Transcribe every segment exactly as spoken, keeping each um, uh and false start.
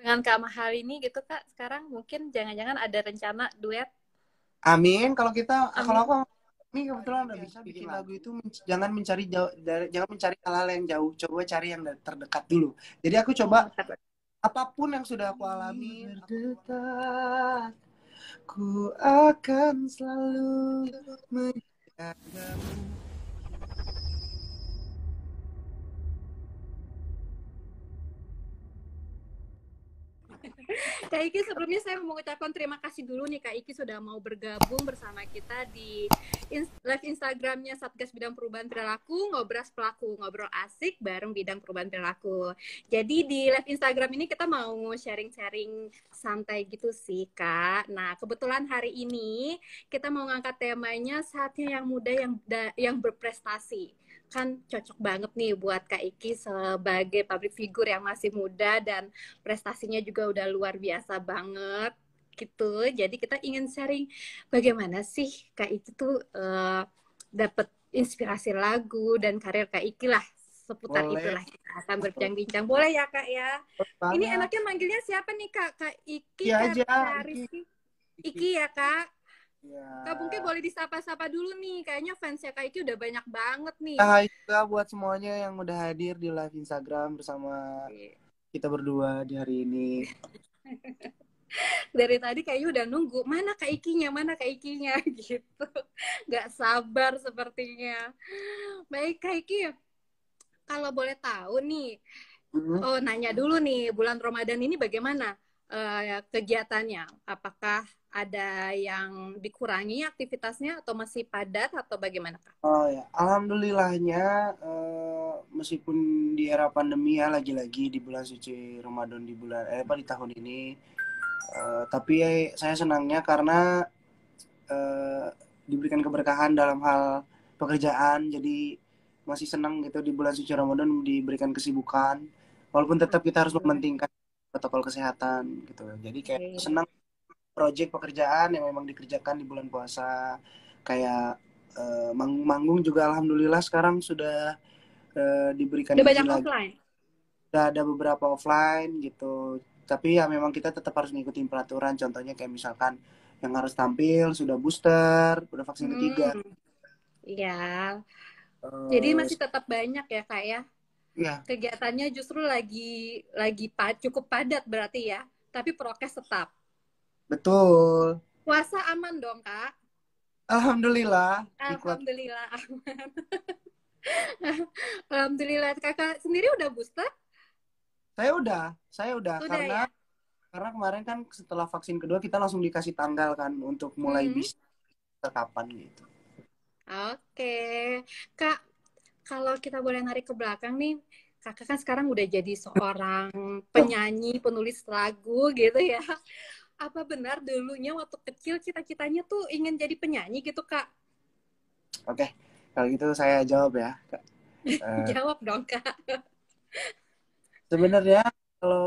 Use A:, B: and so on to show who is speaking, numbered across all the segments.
A: dengan Kak Mahal ini gitu Kak, sekarang mungkin jangan-jangan ada rencana duet.
B: Amin. Kalau kita, kalau
A: Amin.
B: aku ini kebetulan udah bisa bikin lagu itu men- jangan mencari jauh, dari- jangan mencari hal-hal yang jauh, coba cari yang terdekat dulu. Jadi aku coba
A: Oh, kata-
B: apapun yang sudah aku alami berdetak, ku akan selalu menjagamu.
A: Kak Iki, sebelumnya saya mau mengucapkan terima kasih dulu nih Kak Iki sudah mau bergabung bersama kita di in- live Instagramnya Satgas Bidang Perubahan Perilaku, Ngobras Pelaku, ngobrol asik bareng Bidang Perubahan Perilaku. Jadi di live Instagram ini kita mau sharing-sharing santai gitu sih Kak. Nah kebetulan hari ini kita mau ngangkat temanya saatnya yang muda yang da- yang berprestasi. Kan cocok banget nih buat Kak Iki sebagai public figure yang masih muda dan prestasinya juga udah luar biasa banget gitu. Jadi kita ingin sharing bagaimana sih Kak Iki tuh uh, dapat inspirasi lagu dan karir Kak Iki lah. Seputar
B: Boleh,
A: itulah kita akan berbincang-bincang. Boleh ya Kak ya?
B: boleh
A: Ini
B: banget.
A: enaknya manggilnya siapa nih Kak? Kak Iki,
B: Iya
A: Kak,
B: aja,
A: Kak
B: Iki.
A: Rizky?
B: Iki.
A: Iki ya Kak? Kak mungkin
B: Ya.
A: boleh disapa-sapa dulu nih. Kayaknya fansnya Kak Iki udah banyak banget nih.
B: Hai juga buat semuanya yang udah hadir di live Instagram bersama kita berdua di hari ini.
A: Dari tadi kayaknya udah nunggu mana Kak Ikinya, mana Kak Ikinya gitu. Nggak sabar sepertinya. Baik Kak Iki, kalau boleh tahu nih,
B: Hmm.
A: oh nanya dulu nih, bulan Ramadan ini bagaimana uh, kegiatannya? Apakah ada yang dikurangi aktivitasnya atau masih padat atau bagaimana Kak?
B: Oh ya, alhamdulillahnya eh, meskipun di era pandemi ya lagi-lagi di bulan suci Ramadan di bulan eh apa di tahun ini, eh, tapi ya, saya senangnya karena eh, diberikan keberkahan dalam hal pekerjaan, jadi masih senang gitu di bulan suci Ramadan diberikan kesibukan, walaupun tetap kita harus mementingkan protokol kesehatan gitu. Jadi kayak
A: Oke.
B: senang project pekerjaan yang memang dikerjakan di bulan puasa, kayak eh, manggung-manggung juga alhamdulillah sekarang sudah eh, diberikan
A: Udah banyak
B: izin lagi.
A: offline?
B: Udah ada beberapa offline gitu, tapi ya memang kita tetap harus ngikutin peraturan, contohnya kayak misalkan yang harus tampil sudah booster, udah vaksin ketiga.
A: Hmm, iya. Jadi
B: Terus
A: masih tetap banyak ya Kak ya?
B: ya
A: Kegiatannya justru lagi lagi pa, cukup padat berarti ya, tapi prokes tetap.
B: betul,
A: Puasa aman dong kak?
B: alhamdulillah dikuat.
A: Alhamdulillah aman. Alhamdulillah. Kakak sendiri udah booster?
B: Saya udah, saya udah
A: Udah
B: karena
A: ya.
B: karena kemarin kan setelah vaksin kedua kita langsung dikasih tanggal kan untuk mulai
A: Hmm.
B: bisa kapan gitu.
A: Oke, kak. Kalau kita boleh narik ke belakang nih, kakak kan sekarang udah jadi seorang penyanyi, penulis lagu gitu ya. Apa benar dulunya waktu kecil cita-citanya tuh ingin jadi penyanyi gitu kak?
B: Oke, kalau gitu saya jawab ya, Kak. Eh,
A: Jawab dong kak.
B: sebenarnya kalau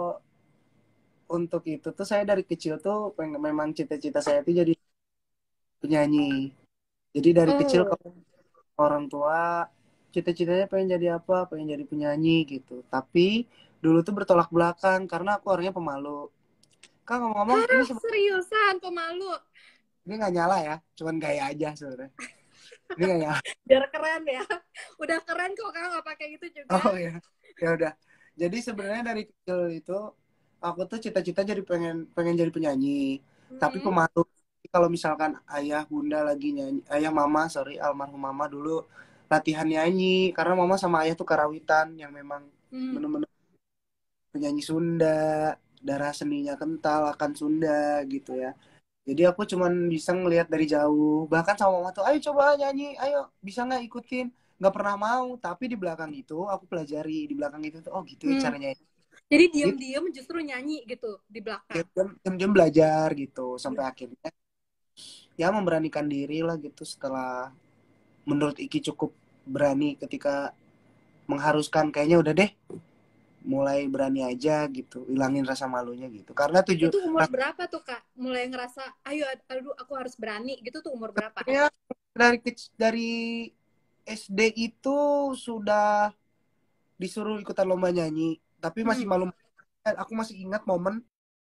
B: untuk itu tuh saya dari kecil tuh pengen, memang cita-cita saya tuh jadi penyanyi. Jadi dari kecil
A: Oh.
B: kalau orang tua cita-citanya pengen jadi apa, pengen jadi penyanyi gitu. Tapi dulu tuh bertolak belakang karena aku orangnya pemalu. Kak ngomong-ngomong ini
A: Hah,
B: sebenarnya
A: seriusan pemalu?
B: ini nggak nyala ya, cuman gaya aja sebenarnya. Ini nggak nyala.
A: Biar keren ya. Udah keren kok kakak nggak pakai itu juga.
B: Oh ya, ya udah. Jadi sebenarnya dari kecil itu aku tuh cita-cita jadi pengen pengen jadi penyanyi, tapi
A: Hmm.
B: pemalu. Kalau misalkan ayah bunda lagi nyanyi, ayah mama sorry almarhum mama dulu latihan nyanyi karena mama sama ayah tuh karawitan yang memang
A: Hmm.
B: bener-bener penyanyi Sunda, darah seninya kental akan Sunda gitu ya. Jadi aku cuman bisa ngelihat dari jauh, bahkan sama mama tuh ayo coba nyanyi, ayo bisa nggak ikutin, nggak pernah mau, tapi di belakang itu aku pelajari, di belakang itu tuh oh gitu ya
A: Hmm.
B: caranya
A: Jadi
B: gitu.
A: diam-diam justru nyanyi gitu di belakang.
B: Jam-jam belajar gitu sampai akhirnya ya memberanikan diri lah gitu setelah menurut Iki cukup berani ketika mengharuskan kayaknya udah deh mulai berani aja gitu hilangin rasa malunya gitu karena tujuh
A: Itu umur
B: rasanya
A: berapa tuh kak? Mulai ngerasa, ayo aduh aku harus berani gitu tuh umur berapa?
B: dari kec- dari S D itu sudah disuruh ikutan lomba nyanyi tapi masih
A: Hmm.
B: malu aku masih ingat momen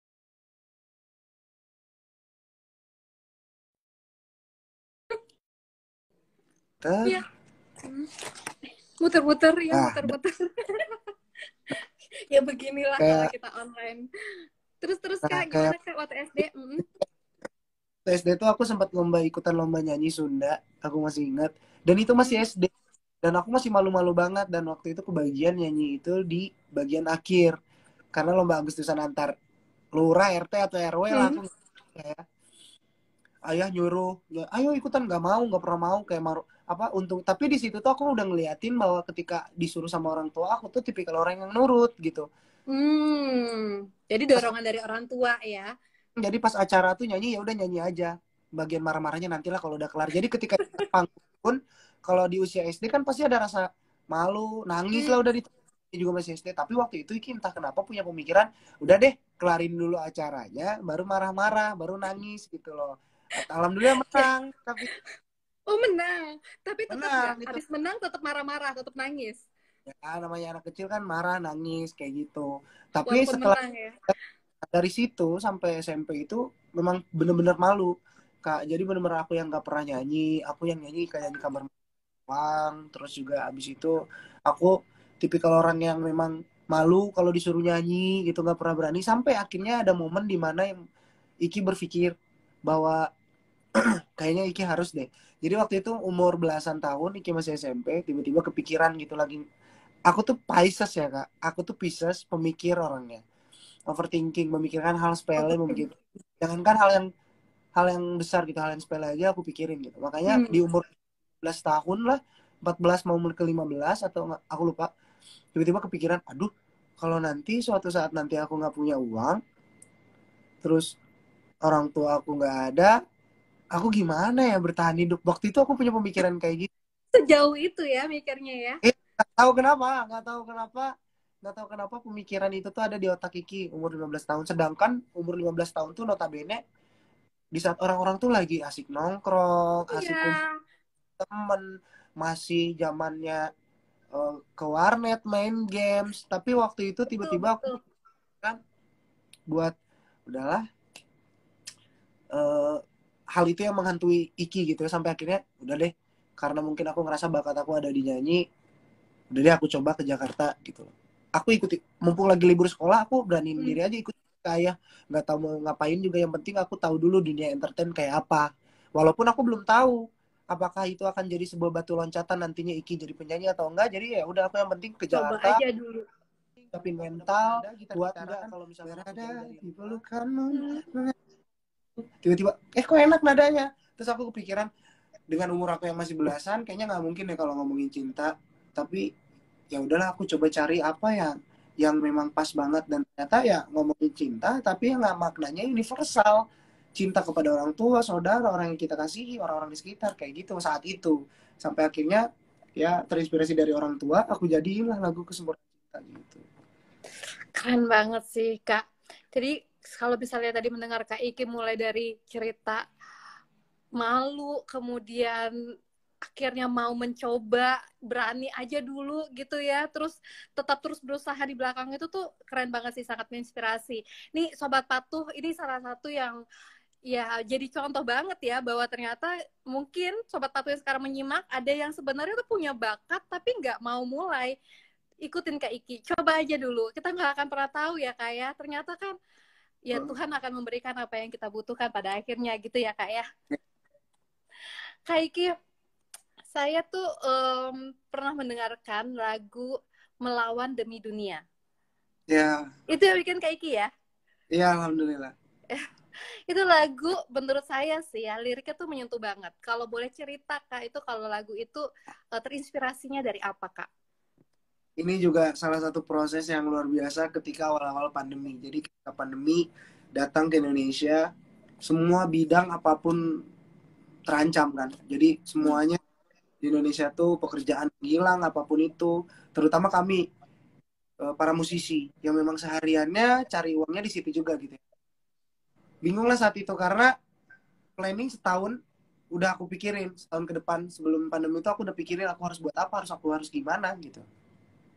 B: ter
A: Iya. Muter-muter ya,
B: ah
A: muter-muter. Ya beginilah kalau
B: kayak
A: kita online. Terus terus
B: nah
A: Kak,
B: kayak
A: gimana Kak waktu S D? Mm-mm.
B: S D tuh aku sempat lomba ikutan lomba nyanyi Sunda, aku masih ingat. Dan itu masih
A: Mm.
B: S D. Dan aku masih malu-malu banget dan waktu itu kebagian nyanyi itu di bagian akhir. Karena lomba Agustusan antar lurah, R T atau R W lah
A: Mm.
B: aku kayak ayah nyuruh, ya, ayo ikutan nggak mau, nggak pernah mau kayak maru apa untung. Tapi di situ tuh aku udah ngeliatin bahwa ketika disuruh sama orang tua aku tuh tipikal orang yang nurut gitu.
A: Hmm. Jadi
B: Pas,
A: dorongan dari orang tua ya.
B: jadi pas acara tuh nyanyi ya udah nyanyi aja. Bagian marah-marahnya nantilah kalau udah kelar. Jadi ketika di panggung pun kalau di usia S D kan pasti ada rasa malu, nangis lah
A: Hmm.
B: udah di juga masih S D. Tapi waktu itu Iki entah kenapa punya pemikiran, udah deh kelarin dulu acaranya, baru marah-marah, baru nangis gitu loh. Alhamdulillah menang, tapi
A: Oh menang, tapi tetap nggak
B: menang itu.
A: habis menang tetap marah-marah, tetap nangis,
B: Ya namanya anak kecil kan marah, nangis kayak gitu. Tapi
A: walaupun
B: setelah
A: menang ya.
B: dari situ sampai S M P itu memang bener-bener malu. Kak, jadi bener-bener aku yang gak pernah nyanyi, aku yang nyanyi kayak di kamar doang. Terus juga abis itu aku tipikal orang yang memang malu kalau disuruh nyanyi gitu, gak pernah berani. Sampai akhirnya ada momen di mana yang Iki berpikir bahwa kayaknya Iki harus deh. Jadi waktu itu umur belasan tahun, Iki masih S M P, tiba-tiba kepikiran gitu lagi. Aku tuh Pisces ya kak, aku tuh Pisces, pemikir orangnya. Overthinking, memikirkan hal sepele, memikir, jangankan hal yang hal yang besar gitu, hal yang sepele aja aku pikirin gitu. Makanya
A: Hmm.
B: di umur empat belas tahun lah, empat belas mau ke lima belas atau aku lupa, tiba-tiba kepikiran, aduh kalau nanti suatu saat nanti aku nggak punya uang, terus orang tua aku nggak ada, aku gimana ya bertahan hidup. Waktu itu aku punya pemikiran kayak gitu.
A: Sejauh itu ya mikirnya ya.
B: Eh, nggak tahu kenapa, nggak tahu kenapa, nggak tahu kenapa pemikiran itu tuh ada di otak Kiki umur lima belas tahun. Sedangkan umur lima belas tahun tuh notabene di saat orang-orang tuh lagi asik nongkrong, asik
A: Iya,
B: kumpul temen, masih zamannya eh, ke warnet main games. Tapi waktu itu
A: betul
B: tiba-tiba aku
A: betul.
B: kan buat udahlah, eh, hal itu yang menghantui Iki gitu ya, sampai akhirnya udah deh, karena mungkin aku ngerasa bakat aku ada di nyanyi, udah deh aku coba ke Jakarta gitu. Aku ikuti, mumpung lagi libur sekolah, aku beraniin
A: Hmm.
B: diri aja ikut kayak nggak tahu mau ngapain juga, yang penting aku tahu dulu dunia entertain kayak apa. Walaupun aku belum tahu apakah itu akan jadi sebuah batu loncatan nantinya Iki jadi penyanyi atau enggak. Jadi ya udah, aku yang penting ke
A: Coba
B: Jakarta,
A: aja dulu.
B: tapi mental buat enggak kalau misalnya berada di pelukanmu,
A: Hmm.
B: tiba-tiba eh kok enak nadanya. Terus aku kepikiran, dengan umur aku yang masih belasan kayaknya nggak mungkin ya kalau ngomongin cinta. Tapi ya udahlah, aku coba cari apa yang yang memang pas banget, dan ternyata ya ngomongin cinta tapi yang nggak maknanya universal, cinta kepada orang tua, saudara, orang yang kita kasihi, orang-orang di sekitar kayak gitu saat itu. Sampai akhirnya ya terinspirasi dari orang tua, aku jadilah lagu Kesempurnaan Cinta gitu.
A: Keren banget sih Kak. Jadi kalau misalnya tadi mendengar Kak Iki mulai dari cerita malu, kemudian akhirnya mau mencoba, berani aja dulu gitu ya, terus tetap terus berusaha di belakang, itu tuh keren banget sih, sangat menginspirasi. Nih Sobat Patuh, ini salah satu yang ya jadi contoh banget ya, bahwa ternyata mungkin Sobat Patuh yang sekarang menyimak, ada yang sebenarnya tuh punya bakat tapi nggak mau mulai. Ikutin Kak Iki, coba aja dulu, kita nggak akan pernah tahu ya Kak ya, ternyata kan ya Tuhan akan memberikan apa yang kita butuhkan pada akhirnya gitu ya Kak ya. Kak Iki, saya tuh um, pernah mendengarkan lagu Melawan Demi Dunia.
B: Ya,
A: Itu yang bikin Kak Iki ya?
B: ya alhamdulillah.
A: Itu lagu menurut saya sih ya, liriknya tuh menyentuh banget. Kalau boleh cerita Kak, itu kalau lagu itu uh, terinspirasinya dari apa Kak?
B: Ini juga salah satu proses yang luar biasa ketika awal-awal pandemi. Jadi ketika pandemi datang ke Indonesia, semua bidang apapun terancam kan. Jadi
A: Hmm.
B: semuanya di Indonesia tuh pekerjaan hilang apapun itu, terutama kami eh, para musisi yang memang sehariannya cari uangnya di situ juga gitu. Bingung lah saat itu karena planning setahun udah aku pikirin, setahun ke depan sebelum pandemi itu aku udah pikirin aku harus buat apa, harus aku harus gimana gitu.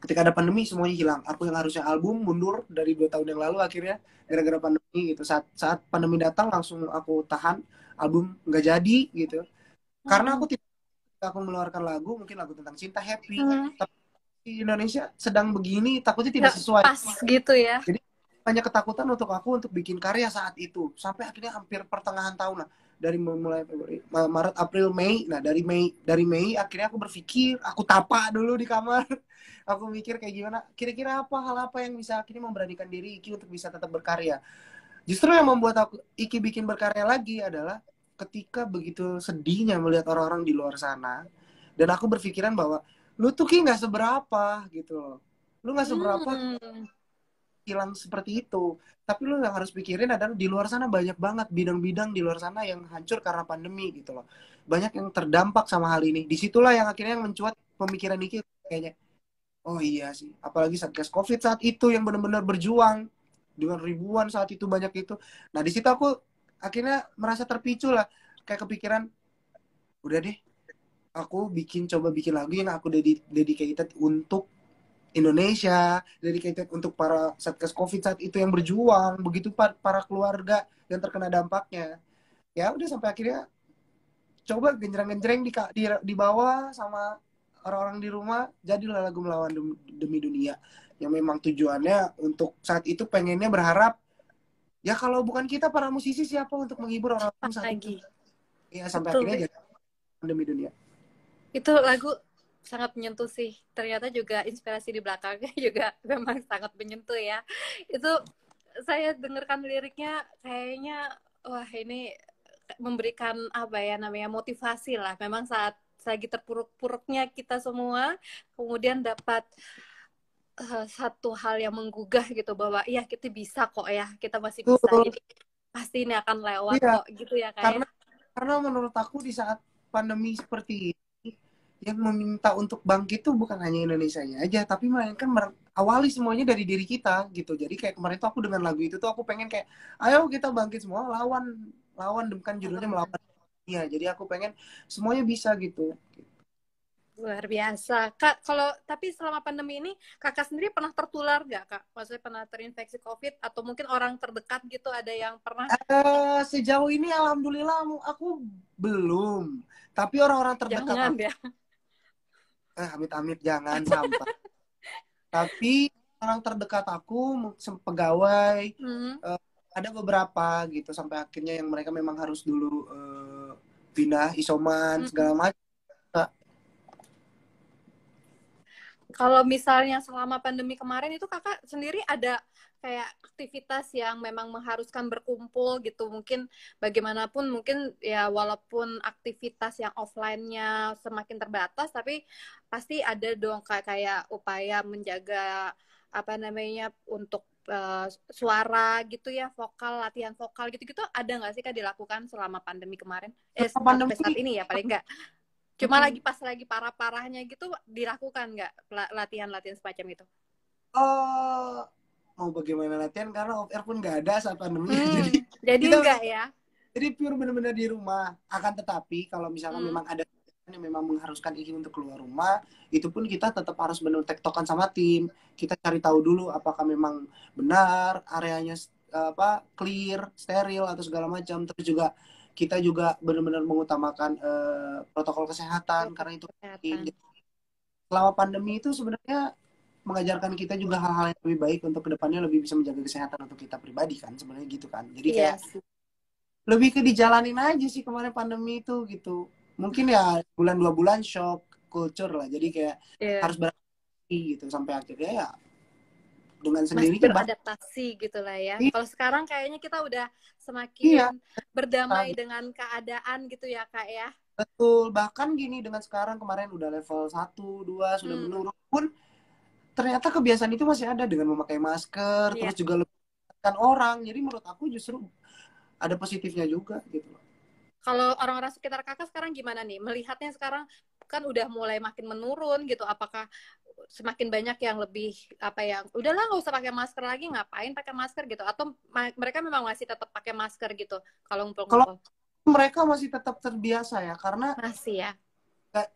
B: ketika ada pandemi semuanya hilang. Aku yang harusnya album mundur dari dua tahun yang lalu akhirnya gara-gara pandemi gitu. Saat saat pandemi datang langsung aku tahan, album nggak jadi gitu. Karena
A: Hmm.
B: aku tidak aku mengeluarkan lagu, mungkin lagu tentang cinta happy,
A: Hmm.
B: tapi di Indonesia sedang begini takutnya tidak
A: Nggak
B: sesuai.
A: pas gitu ya.
B: Jadi banyak ketakutan untuk aku untuk bikin karya saat itu. Sampai akhirnya hampir pertengahan tahun lah. Dari mulai Februari, Maret, April, Mei. Nah, dari Mei dari Mei akhirnya aku berpikir, aku tapa dulu di kamar. Aku mikir kayak gimana, kira-kira apa hal apa yang bisa akhirnya memberanikan diri Iki untuk bisa tetap berkarya. Justru yang membuat aku Iki bikin berkarya lagi adalah ketika begitu sedihnya melihat orang-orang di luar sana, dan aku berpikiran bahwa lu tuh Ki nggak seberapa gitu loh. Lu nggak seberapa
A: Hmm.
B: hilang seperti itu. Tapi lu yang harus pikirin adalah di luar sana banyak banget bidang-bidang di luar sana yang hancur karena pandemi gitu loh. Banyak yang terdampak sama hal ini. Disitulah yang akhirnya yang mencuat pemikiran Iki kayaknya, oh iya sih. Apalagi Satgas Covid saat itu yang benar-benar berjuang dengan ribuan saat itu banyak itu. Nah di situ aku akhirnya merasa terpicu lah. Kayak kepikiran, udah deh, aku bikin coba bikin lagu yang aku dedicated untuk Indonesia, dedicated untuk para Satgas Covid saat itu yang berjuang, begitu para keluarga yang terkena dampaknya. Ya udah sampai akhirnya coba genjreng-genjreng di, di, di bawah sama orang-orang di rumah, jadilah lagu Melawan Demi, Demi Dunia. Yang memang tujuannya untuk saat itu pengennya berharap, ya kalau bukan kita para musisi siapa untuk menghibur orang-orang saat itu.
A: Lagi.
B: Ya sampai
A: Betul.
B: akhirnya jadi Demi Dunia.
A: Itu lagu sangat menyentuh sih. Ternyata juga inspirasi di belakangnya juga memang sangat menyentuh ya. Itu saya dengarkan liriknya kayaknya wah ini memberikan apa ya namanya motivasi lah. Memang saat lagi terpuruk-puruknya kita semua, kemudian dapat uh, satu hal yang menggugah gitu bahwa iya kita bisa kok ya, kita masih bisa.
B: Betul.
A: Jadi pasti ini akan lewat
B: Iya,
A: kok gitu ya kayak.
B: karena karena menurut aku di saat pandemi seperti ini yang meminta untuk bangkit itu bukan hanya Indonesianya aja, tapi melainkan awali semuanya dari diri kita gitu. Jadi kayak kemarin tuh aku dengan lagu itu tuh aku pengen kayak, ayo kita bangkit semua lawan lawan kan judulnya melawan dunia. Jadi aku pengen semuanya bisa gitu.
A: Luar biasa. Kak, kalau tapi selama pandemi ini kakak sendiri pernah tertular nggak kak? Maksudnya pernah terinfeksi COVID atau mungkin orang terdekat gitu ada yang pernah?
B: Uh, sejauh ini alhamdulillah aku belum. Tapi orang-orang terdekat
A: Jangan
B: aku,
A: ya.
B: eh amit-amit jangan sampai. Tapi orang terdekat aku, pegawai,
A: Hmm.
B: uh, ada beberapa gitu sampai akhirnya yang mereka memang harus dulu uh, pindah isoman segala
A: Hmm.
B: macam.
A: Kalau misalnya selama pandemi kemarin itu kakak sendiri ada kayak aktivitas yang memang mengharuskan berkumpul gitu, mungkin bagaimanapun mungkin ya walaupun aktivitas yang offline-nya semakin terbatas tapi pasti ada dong kayak kayak upaya menjaga apa namanya untuk uh, suara gitu ya, vokal, latihan vokal gitu-gitu ada nggak sih kak dilakukan selama pandemi kemarin? Eh
B: Selama
A: sampai saat
B: pandemi
A: ini ya paling nggak. Cuma
B: hmm,
A: lagi pas lagi parah-parahnya gitu dilakukan nggak latihan-latihan semacam itu?
B: oh, mau bagaimana latihan karena off air pun nggak ada saat pandemi.
A: Hmm,
B: Jadi
A: jadi
B: kita
A: enggak ya?
B: jadi pure benar-benar di rumah. Akan tetapi kalau misalkan
A: Hmm.
B: memang ada yang memang mengharuskan Iki untuk keluar rumah, itu pun kita tetap harus benar tektokan sama tim. Kita cari tahu dulu apakah memang benar areanya apa clear, steril atau segala macam. Terus juga kita juga benar-benar mengutamakan uh, protokol kesehatan karena itu penting.
A: Kesehatan.
B: Selama pandemi itu sebenarnya mengajarkan kita juga hal-hal yang lebih baik untuk kedepannya lebih bisa menjaga kesehatan untuk kita pribadi kan sebenarnya gitu kan. Jadi
A: Iya
B: kayak
A: sih.
B: lebih ke dijalanin aja sih kemarin pandemi itu gitu. Mungkin ya bulan dua bulan shock culture lah. Jadi kayak
A: Yeah.
B: harus beradaptasi gitu sampai akhirnya ya dengan
A: Masih
B: sendirinya bah
A: beradaptasi gitu lah ya. Kalau sekarang kayaknya kita udah
B: iya
A: semakin berdamai dengan keadaan gitu ya kak ya.
B: betul. Bahkan gini dengan sekarang kemarin udah level satu dua sudah
A: Hmm.
B: menurun pun ternyata kebiasaan itu masih ada dengan memakai masker,
A: Iya.
B: terus juga lebih kan orang. Jadi menurut aku justru ada positifnya juga gitu.
A: Kalau orang-orang sekitar kakak sekarang gimana nih? Melihatnya sekarang kan udah mulai makin menurun gitu. Apakah semakin banyak yang lebih apa yang udahlah nggak usah pakai masker lagi, ngapain pakai masker gitu? Atau mereka memang masih tetap pakai masker gitu kalau
B: Kalau
A: ngumpul-ngumpul?
B: mereka masih tetap terbiasa ya karena
A: Masih ya.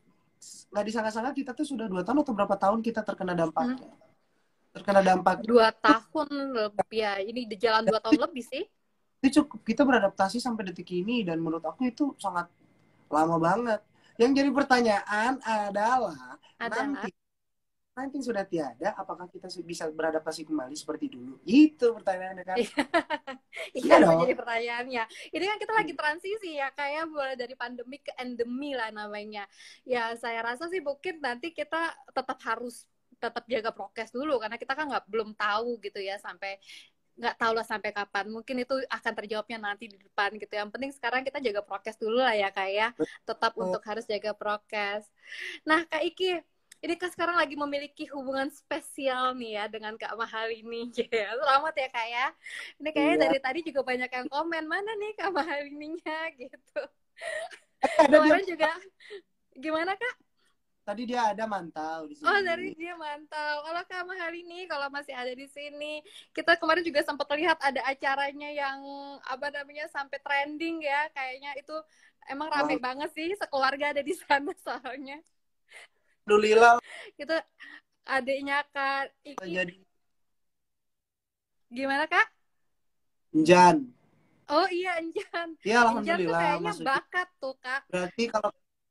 B: nggak disangka-sangka kita tuh sudah dua tahun atau berapa tahun kita terkena
A: Hmm.
B: dampaknya. Terkena dampaknya.
A: Dua tahun lebih ya. Ini di jalan dua tahun lebih sih.
B: Itu cukup kita beradaptasi sampai detik ini dan menurut aku itu sangat lama banget. Yang jadi pertanyaan adalah
A: Adalah
B: nanti nanti sudah tiada, apakah kita bisa beradaptasi kembali seperti dulu? Itu pertanyaannya kan.
A: iya
B: Iya
A: emang
B: dong.
A: jadi pertanyaannya. Ini kan kita lagi transisi ya, kayak mulai dari pandemi ke endemi lah namanya. Ya saya rasa sih mungkin nanti kita tetap harus tetap jaga prokes dulu karena kita kan nggak belum tahu gitu ya sampai nggak tahu lah sampai kapan. Mungkin itu akan terjawabnya nanti di depan gitu. Yang penting sekarang kita jaga prokes dulu lah ya Kak ya. Tetap untuk harus jaga prokes. Nah Kak Iki, ini kan sekarang lagi memiliki hubungan spesial nih ya dengan Kak Mahal ini. Ya, selamat ya Kak ya. Ini kayaknya
B: Iya.
A: dari tadi juga banyak yang komen, mana nih Kak Mahal ininya gitu.
B: Ada
A: Kemarin
B: dia,
A: juga, gimana Kak?
B: tadi dia ada mantau di sini.
A: Oh dari dia mantau. Kalau Kak Mahal ini, kalau masih ada di sini, kita kemarin juga sempat lihat ada acaranya yang apa namanya sampai trending ya. Kayaknya itu emang rame
B: Oh,
A: banget sih, sekeluarga ada di sana soalnya.
B: alhamdulillah
A: Itu adiknya Kak Iki.
B: jadi
A: Gimana Kak?
B: Jan.
A: Oh iya Enjan.
B: Iya,
A: Enjan tuh
B: alhamdulillah
A: kayaknya
B: maksudnya.
A: bakat tuh Kak.
B: Berarti kalau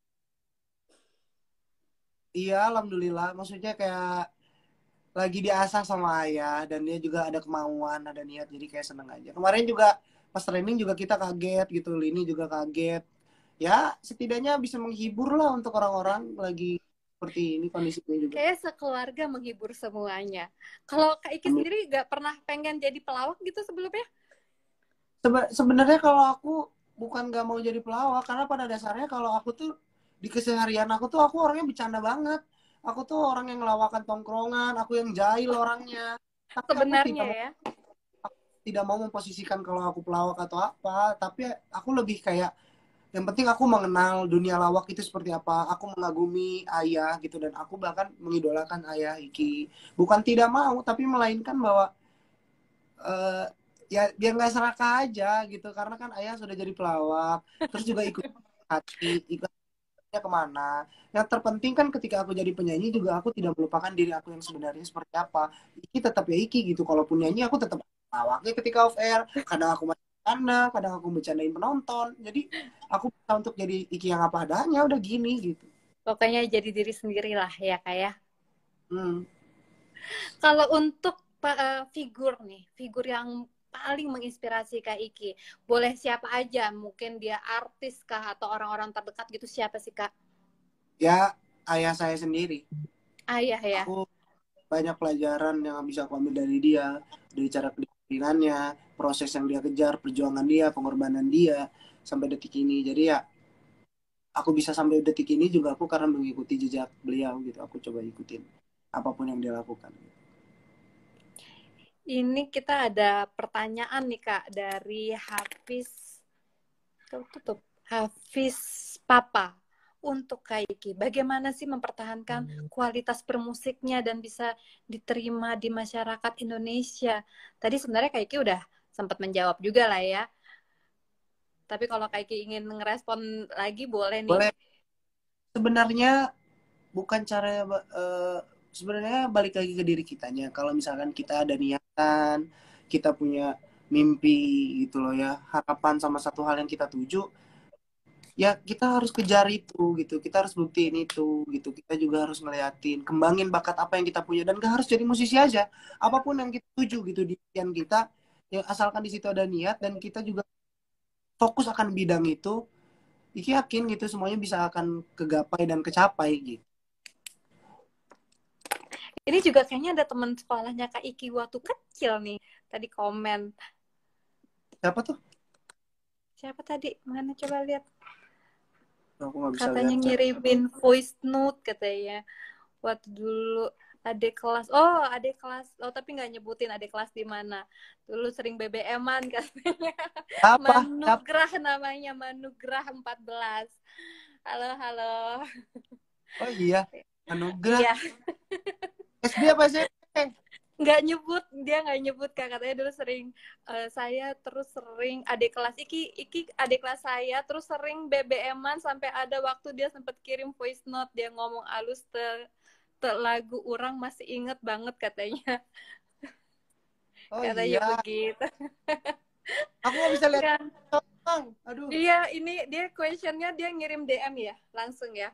B: iya, alhamdulillah maksudnya kayak lagi diasah sama ayah dan dia juga ada kemauan, ada niat jadi kayak seneng aja. Kemarin juga pas training juga kita kaget gitu, Lini juga kaget. Ya, setidaknya bisa menghibur lah untuk orang-orang lagi seperti ini kondisinya juga.
A: Kayak sekeluarga menghibur semuanya. Kalau Kak Iki
B: Amin.
A: sendiri gak pernah pengen jadi pelawak gitu sebelumnya?
B: Sebe- sebenarnya kalau aku bukan gak mau jadi pelawak karena pada dasarnya kalau aku tuh di keseharian aku tuh aku orangnya bercanda banget. Aku tuh orang yang ngelawakan tongkrongan, aku yang jahil orangnya. Tapi aku
A: Sebenarnya
B: tidak mau
A: ya.
B: tidak mau memposisikan kalau aku pelawak atau apa, tapi aku lebih kayak yang penting aku mengenal dunia lawak itu seperti apa. Aku mengagumi ayah gitu dan aku bahkan mengidolakan ayah Iki. Bukan tidak mau, tapi melainkan bahwa uh, ya biar nggak serakah aja gitu karena kan ayah sudah jadi pelawak terus juga ikut hati ikutnya kemana yang terpenting kan ketika aku jadi penyanyi juga aku tidak melupakan diri aku yang sebenarnya seperti apa. Iki tetap ya Iki gitu, kalaupun nyanyi aku tetap pelawaknya ketika off air, kadang aku masih bercanda, kadang aku bercandain penonton, jadi aku bisa untuk jadi Iki yang apa adanya udah gini gitu.
A: Pokoknya jadi diri sendiri lah ya Kak ya.
B: hmm.
A: Kalau untuk uh, figur nih, figur yang paling menginspirasi Kak Iki, boleh siapa aja, mungkin dia artis kah atau orang-orang terdekat gitu, siapa sih Kak?
B: Ya ayah saya sendiri.
A: Ayah ya.
B: Aku banyak pelajaran yang bisa aku ambil dari dia, dari cara kedisiplinannya, proses yang dia kejar, perjuangan dia, pengorbanan dia sampai detik ini. Jadi ya aku bisa sampai detik ini juga aku karena mengikuti jejak beliau gitu. Aku coba ikutin apapun yang dia lakukan.
A: Ini kita ada pertanyaan nih Kak dari Hafiz tutup Hafiz Papa. Untuk Kak Iki, bagaimana sih mempertahankan kualitas bermusiknya dan bisa diterima di masyarakat Indonesia? Tadi sebenarnya Kak Iki udah sempat menjawab juga lah ya. Tapi kalau Kak Iki ingin ngerespon lagi boleh nih.
B: Boleh. Sebenarnya bukan cara uh, sebenarnya balik lagi ke diri kitanya. Kalau misalkan kita ada niatan, kita punya mimpi gitu loh ya, harapan sama satu hal yang kita tuju, ya kita harus kejar itu gitu, kita harus buktiin itu gitu, kita juga harus ngeliatin, kembangin bakat apa yang kita punya dan gak harus jadi musisi aja, apapun yang kita tuju gitu di impian kita, ya asalkan di situ ada niat dan kita juga fokus akan bidang itu, Iki yakin gitu semuanya bisa akan kegapai dan kecapai gitu.
A: Ini juga kayaknya ada teman sekolahnya Kak Iki waktu kecil nih tadi komen.
B: Siapa tuh?
A: Siapa tadi? Mana coba lihat.
B: Aku gak bisa
A: Katanya
B: lihat.
A: ngirimin voice note katanya. Waktu dulu adik kelas. Oh, adik kelas. Oh, tapi nggak nyebutin adik kelas di mana. Dulu sering B B M-an katanya.
B: Apa?
A: Manugrah namanya, Manugrah empat belas. Halo, halo.
B: Oh iya, Manugrah.
A: Iya.
B: S D apa S M P?
A: nggak nyebut, dia nggak nyebut Kak, katanya dulu sering uh, saya terus sering adik kelas Iki Iki adik kelas saya terus sering B B M-an sampai ada waktu dia sempat kirim voice note, dia ngomong alus te, te lagu orang masih inget banget katanya.
B: Oh
A: Katanya
B: iya,
A: begitu
B: aku nggak bisa lihat.
A: ya.
B: Bang. Aduh.
A: Iya, ini dia questionnya dia ngirim D M ya langsung ya,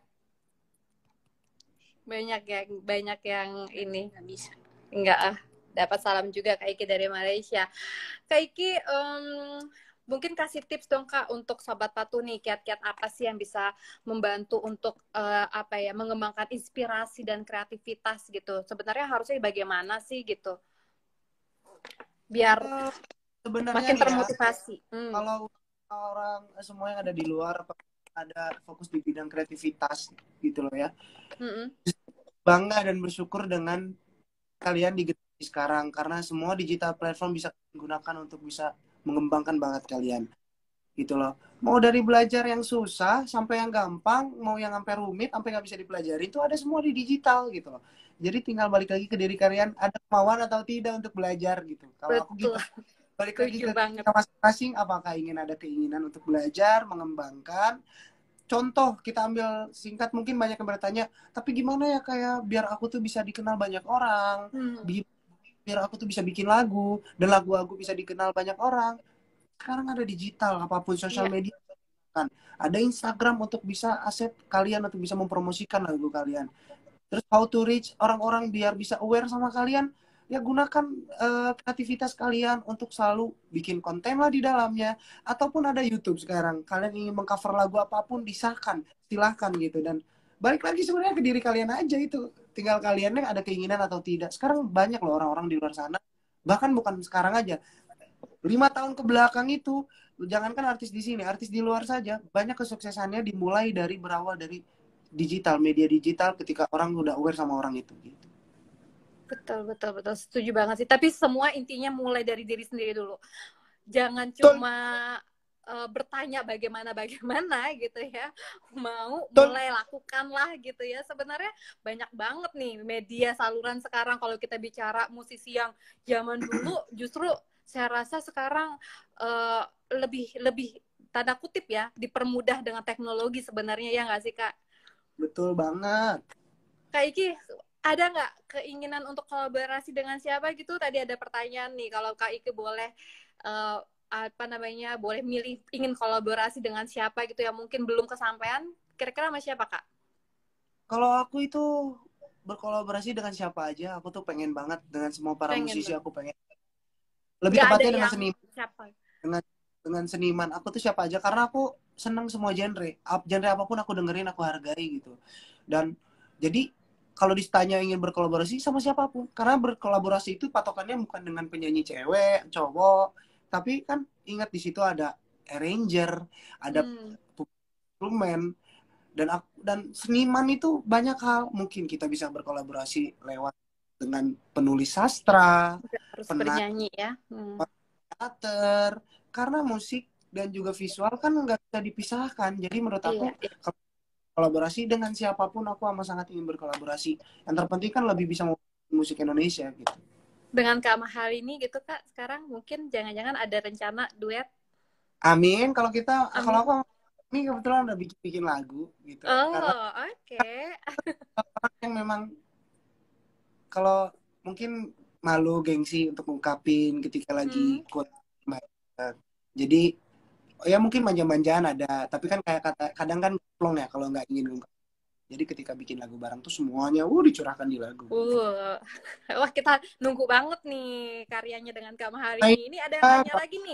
A: banyak yang banyak yang ini nggak bisa nggak ah dapat salam juga Kak Iki dari Malaysia. Kak Iki, um, mungkin kasih tips dong Kak untuk Sobat Patu nih, kiat-kiat apa sih yang bisa membantu untuk uh, apa ya, mengembangkan inspirasi dan kreativitas gitu. Sebenarnya harusnya bagaimana sih gitu, biar
B: Eh, sebenarnya
A: makin
B: nih ya,
A: termotivasi. Hmm.
B: kalau orang semua yang ada di luar ada fokus di bidang kreativitas gitu loh ya.
A: Mm-mm.
B: Bangga dan bersyukur dengan kalian di generasi sekarang karena semua digital platform bisa digunakan untuk bisa mengembangkan bakat kalian gitu loh. Mau dari belajar yang susah sampai yang gampang, mau yang sampai rumit sampai nggak bisa dipelajari, itu ada semua di digital gitu loh. Jadi tinggal balik lagi ke diri kalian, ada kemauan atau tidak untuk belajar gitu. Kalau aku
A: Betul,
B: gitu, balik lagi
A: setuju
B: ke
A: banget.
B: kita masing-masing, apakah ingin ada keinginan untuk belajar, mengembangkan. Contoh kita ambil singkat, mungkin banyak yang bertanya, tapi gimana ya kayak biar aku tuh bisa dikenal banyak orang,
A: Hmm.
B: biar aku tuh bisa bikin lagu dan lagu aku bisa dikenal banyak orang. Sekarang ada digital, apapun sosial
A: Iya,
B: media kan. Ada Instagram untuk bisa aset kalian untuk bisa mempromosikan lagu kalian. Terus how to reach orang-orang biar bisa aware sama kalian, ya gunakan uh, kreativitas kalian untuk selalu bikin konten lah di dalamnya. Ataupun ada YouTube sekarang, kalian ingin mengcover lagu apapun disahkan, silahkan gitu. Dan balik lagi sebenarnya ke diri kalian aja itu. Tinggal kaliannya ada keinginan atau tidak. Sekarang banyak loh orang-orang di luar sana, bahkan bukan sekarang aja, lima tahun ke belakang itu, jangankan artis di sini, artis di luar saja, banyak kesuksesannya dimulai dari berawal dari digital, media digital ketika orang udah aware sama orang itu. Gitu.
A: betul, betul, betul. Setuju banget sih. Tapi semua intinya mulai dari diri sendiri dulu. Jangan
B: Betul,
A: cuma uh, bertanya bagaimana-bagaimana gitu ya. Mau
B: betul.
A: mulai lakukanlah gitu ya. Sebenarnya banyak banget nih media saluran sekarang kalau kita bicara musisi yang zaman dulu, justru saya rasa sekarang uh, lebih lebih tanda kutip ya dipermudah dengan teknologi sebenarnya, ya nggak sih Kak?
B: Betul banget.
A: Kak Iki, ada nggak keinginan untuk kolaborasi dengan siapa gitu? Tadi ada pertanyaan nih, kalau Kak Iki boleh uh, apa namanya, boleh milih ingin kolaborasi dengan siapa gitu yang mungkin belum kesampaian, kira-kira sama siapa Kak?
B: Kalau aku itu berkolaborasi dengan siapa aja, aku tuh pengen banget dengan semua para
A: Pengen
B: musisi,
A: banget.
B: aku pengen. Lebih
A: Nggak ada
B: tepatnya dengan
A: yang
B: seni,
A: siapa?
B: dengan dengan seniman. Aku tuh siapa aja karena aku seneng semua genre. Genre apapun aku dengerin, aku hargai gitu. Dan jadi kalau ditanya ingin berkolaborasi sama siapapun, karena berkolaborasi itu patokannya bukan dengan penyanyi cewek, cowok, tapi kan ingat di situ ada arranger, ada
A: Hmm,
B: instrumen, dan aku, dan seniman itu banyak hal. Mungkin kita bisa berkolaborasi lewat dengan penulis sastra,
A: nggak harus
B: penari,
A: bernyanyi ya. Hmm.
B: teater, karena musik dan juga visual kan nggak bisa dipisahkan. Jadi menurut aku
A: Iya, iya.
B: kolaborasi dengan siapapun aku amat sangat ingin berkolaborasi. Yang terpenting kan lebih bisa musik Indonesia gitu.
A: Dengan Kak Mahal ini gitu Kak, sekarang mungkin jangan-jangan ada rencana duet.
B: Amin. Kalau kita, kalau
A: Amin.
B: aku ini kebetulan udah bikin bikin lagu gitu. Karena
A: Oh, oke. Okay.
B: orang yang memang kalau mungkin malu gengsi untuk ngungkapin ketika
A: Hmm.
B: lagi quote. Jadi oh ya mungkin manja-manjaan ada, tapi kan kayak kata kadang kan plong ya kalau nggak ingin ngungkap. Jadi ketika bikin lagu bareng tuh semuanya uh dicurahkan di lagu.
A: Uh, wah kita nunggu banget nih karyanya dengan Kak Mahal
B: Nah,
A: ini. Ini ada yang nanya lagi nih.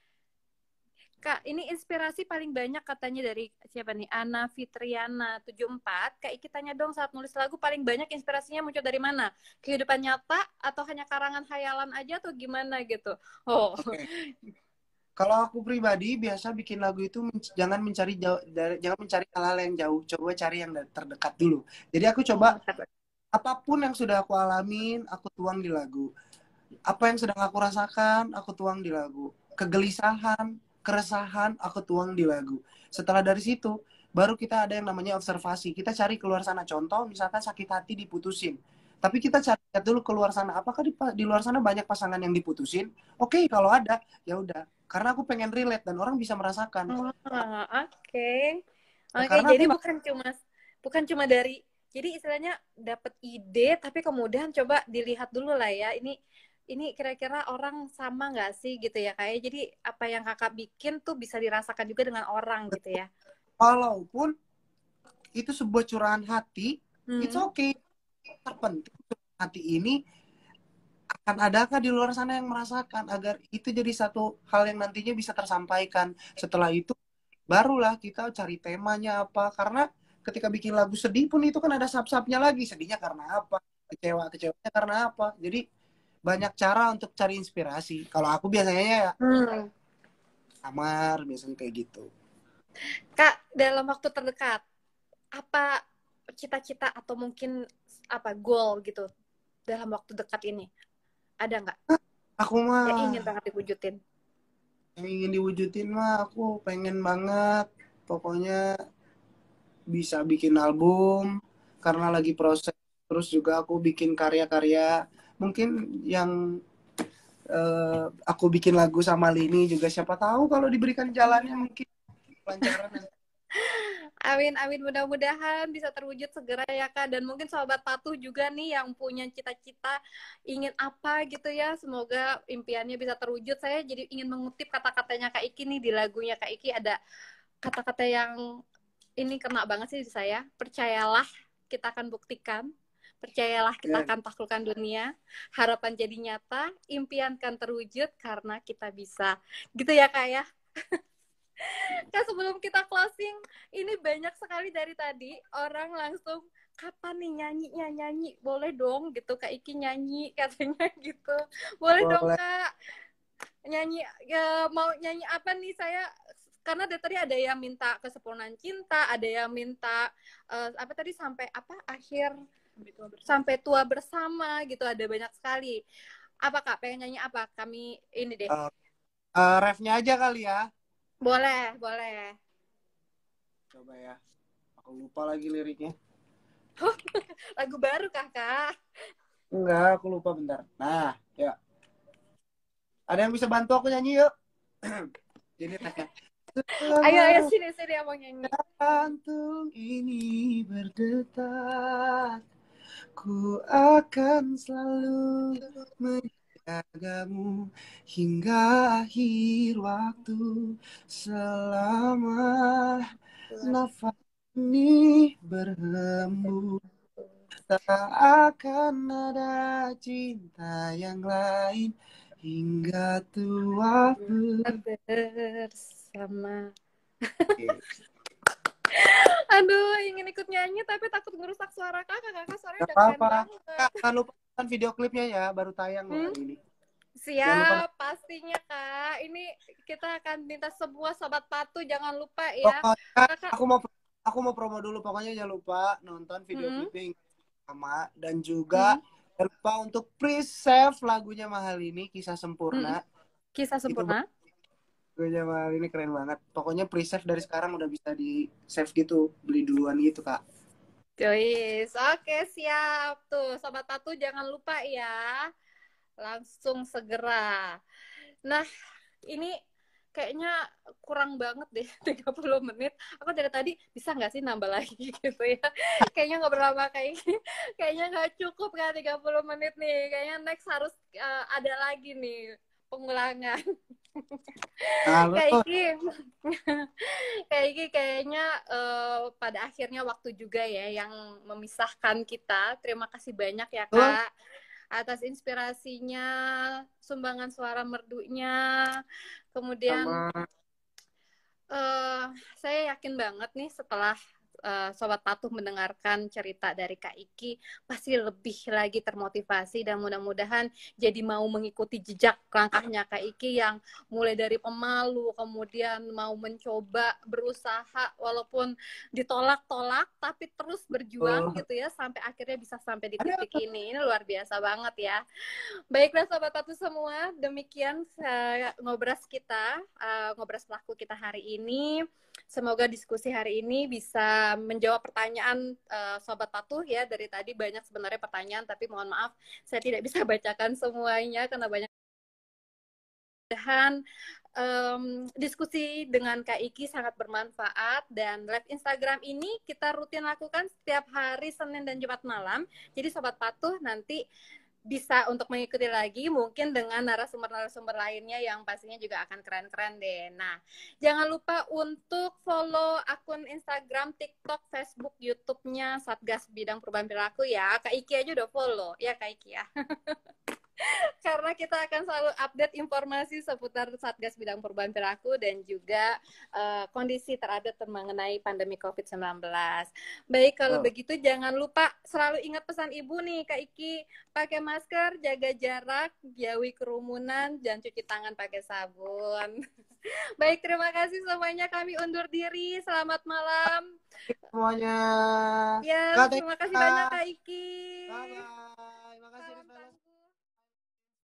A: Kak, ini inspirasi paling banyak katanya dari siapa nih? Ana Fitriana tujuh puluh empat. Kak Iki tanya dong, saat nulis lagu paling banyak inspirasinya muncul dari mana? Kehidupan nyata atau hanya karangan hayalan aja atau gimana gitu? Oh.
B: Oke. Kalau aku pribadi biasa bikin lagu itu men jangan mencari jauh dari, jangan mencari hal-hal yang jauh, coba cari yang terdekat dulu. Jadi aku
A: Oh,
B: coba apapun yang sudah aku alamin, aku tuang di lagu. Apa yang sedang aku rasakan, aku tuang di lagu. Kegelisahan, keresahan, aku tuang di lagu. Setelah dari situ, baru kita ada yang namanya observasi. Kita cari keluar sana. Contoh, misalkan sakit hati diputusin. Tapi kita cari lihat dulu keluar sana, apakah di, di luar sana banyak pasangan yang diputusin? Oke, okay, kalau ada ya udah, karena aku pengen relate dan orang bisa merasakan.
A: Oh, oke. Okay.
B: Ya,
A: Oke, okay,
B: karena
A: jadi
B: aku
A: bukan cuma bukan cuma dari jadi istilahnya dapat ide tapi kemudian coba dilihat dulu lah ya. Ini ini kira-kira orang sama nggak sih gitu ya kayak. Jadi apa yang kakak bikin tuh bisa dirasakan juga dengan orang gitu ya.
B: walaupun itu sebuah curahan hati,
A: hmm.
B: it's okay. Terpenting hati ini akan adakah di luar sana yang merasakan, agar itu jadi satu hal yang nantinya bisa tersampaikan. Setelah itu barulah kita cari temanya apa, karena ketika bikin lagu sedih pun itu kan ada sub-subnya lagi, sedihnya karena apa, kecewa kecewanya karena apa. Jadi banyak cara untuk cari inspirasi. Kalau aku biasanya ya
A: Hmm.
B: kamar biasanya kayak gitu.
A: Kak, dalam waktu terdekat apa cita-cita atau mungkin apa goal gitu dalam waktu dekat ini? Ada nggak?
B: Aku mah
A: Ya ingin banget diwujudin.
B: yang ingin diwujudin mah aku pengen banget pokoknya bisa bikin album, karena lagi proses. Terus juga aku bikin karya-karya mungkin yang uh, aku bikin lagu sama Lini juga, siapa tahu kalau diberikan jalannya mungkin lancaran.
A: Amin, amin. Mudah-mudahan bisa terwujud segera ya Kak. Dan mungkin Sobat Patuh juga nih yang punya cita-cita ingin apa gitu ya. Semoga impiannya bisa terwujud. Saya jadi ingin mengutip kata-katanya Kak Iki nih di lagunya Kak Iki. Ada kata-kata yang ini kena banget sih di saya. Percayalah, kita akan buktikan. Percayalah, kita akan taklukkan dunia. Harapan jadi nyata, impian kan terwujud karena kita bisa. Gitu ya Kak ya. Kak, sebelum kita closing, ini banyak sekali dari tadi orang langsung kapan nih nyanyinya nyanyi, boleh dong gitu Kak Iki nyanyi katanya gitu, boleh, boleh. dong Kak nyanyi ya, mau nyanyi apa nih saya, karena dari tadi ada yang minta Kesempurnaan Cinta, ada yang minta uh, apa tadi sampai apa akhir sampai tua bersama, sampai tua bersama gitu, ada banyak sekali. Apa Kak pengen nyanyi apa? Kami ini deh.
B: Uh, uh, refnya aja kali ya.
A: Boleh, boleh.
B: Coba ya. Aku lupa lagi liriknya.
A: Lagu baru Kakak?
B: Enggak, aku lupa bentar. Nah, ya. Ada yang bisa bantu aku nyanyi yuk? Jadi refnya.
A: Ayo, ayo sini, sini yang mau nyanyi.
B: Jantung ini berdetak, ku akan selalu menjagamu hingga akhir waktu, selama nafas ini berhembus. Tak akan ada cinta yang lain hingga tua
A: bersama. Aduh, ingin ikut nyanyi tapi takut ngerusak suara kakak. Kakak suaranya udah keren banget.
B: Jangan lupa nonton video klipnya ya, baru tayang loh hari ini.
A: Siap, pastinya Kak. Ini kita akan minta semua Sobat Patuh jangan lupa ya.
B: Pokoknya, Kakak, aku mau aku mau promo dulu, pokoknya jangan lupa nonton video hmm. klipnya sama, dan juga hmm. jangan lupa untuk pre-save lagunya Mahal ini, Kisah Sempurna.
A: Hmm. Kisah Sempurna.
B: Lagunya Mahal ini keren banget. Pokoknya pre-save dari sekarang udah bisa di-save gitu, beli duluan gitu Kak.
A: Guys, oke siap tuh Sobat Patuh jangan lupa ya. Langsung segera. Nah, ini kayaknya kurang banget deh tiga puluh menit. Aku dari tadi bisa nggak sih nambah lagi gitu ya. Kayaknya nggak berlama kayak kayaknya nggak cukup kan tiga puluh menit nih. Kayaknya next harus uh, ada lagi nih pengulangan. Kayak Iki, kayak Iki kayaknya uh, pada akhirnya waktu juga ya yang memisahkan kita. Terima kasih banyak ya Kak. Atas inspirasinya, sumbangan suara merdunya, kemudian uh, saya yakin banget nih setelah uh, Sobat Patuh mendengarkan cerita dari Kak Iki, pasti lebih lagi termotivasi dan mudah-mudahan jadi mau mengikuti jejak langkahnya Kak Iki yang mulai dari pemalu, kemudian mau mencoba berusaha walaupun ditolak-tolak, tapi terus berjuang oh. gitu ya, sampai akhirnya bisa sampai di titik ini. Ini luar biasa banget ya. Baiklah Sobat Patuh semua, demikian uh, ngobras kita, uh, ngobras pelaku kita hari ini. Semoga diskusi hari ini bisa bisa menjawab pertanyaan uh, Sobat Patuh ya. Dari tadi banyak sebenarnya pertanyaan, tapi mohon maaf saya tidak bisa bacakan semuanya karena banyak. Dan um, diskusi dengan Kak Iki sangat bermanfaat, dan live Instagram ini kita rutin lakukan setiap hari Senin dan Jumat malam. Jadi Sobat Patuh nanti bisa untuk mengikuti lagi mungkin dengan narasumber-narasumber lainnya yang pastinya juga akan keren-keren deh. Nah, jangan lupa untuk follow akun Instagram, TikTok, Facebook, YouTube-nya Satgas Bidang Perubahan Perilaku ya. Kak Iki aja udah follow ya Kak Iki ya. Karena kita akan selalu update informasi seputar Satgas Bidang Perubahan Perilaku dan juga uh, kondisi terupdate mengenai pandemi covid sembilan belas. Baik, kalau oh. begitu jangan lupa selalu ingat pesan Ibu nih Kak Iki, pakai masker, jaga jarak, jauhi kerumunan, dan cuci tangan pakai sabun. Baik, terima kasih semuanya, kami undur diri. Selamat malam
B: semuanya.
A: Ya, terima kasih banyak Kak Iki.
B: Bye-bye.